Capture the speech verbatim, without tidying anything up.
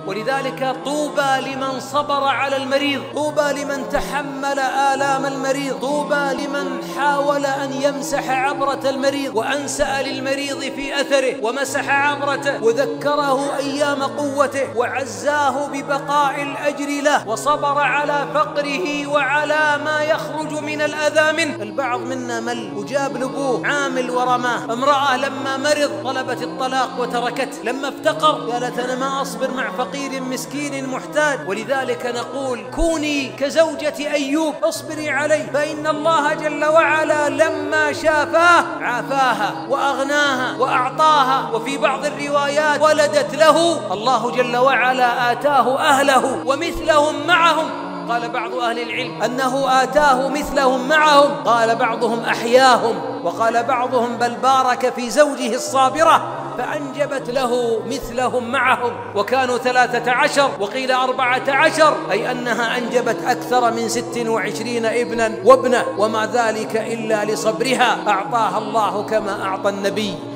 ولذلك طوبى لمن صبر على المريض، طوبى لمن تحمل آلام المريض، طوبى لمن حاول أن يمسح عبرة المريض وأنسأ للمريض في أثره ومسح عبرته وذكره أيام قوته وعزاه ببقاء الأجر له، وصبر على فقره وعلى ما يخرج من الأذى منه. البعض منا مل وجاب لأبوه عامل ورماه، امرأة لما مرض طلبت الطلاق وتركته، لما افتقر قالت أنا ما أصبر مع فقير مسكين محتاج. ولذلك نقول كوني كزوجة أيوب، اصبري عليه، فإن الله جل وعلا لما شافاه عافاها وأغناها وأعطاها، وفي بعض الروايات ولدت له، الله جل وعلا آتاه أهله ومثلهم معهم. قال بعض أهل العلم أنه آتاه مثلهم معهم، قال بعضهم أحياهم، وقال بعضهم بل بارك في زوجه الصابرة فأنجبت له مثلهم معهم، وكانوا ثلاثة عشر وقيل أربعة عشر، أي أنها أنجبت أكثر من ست وعشرين ابنا وابنة، وما ذلك إلا لصبرها أعطاها الله كما أعطى النبي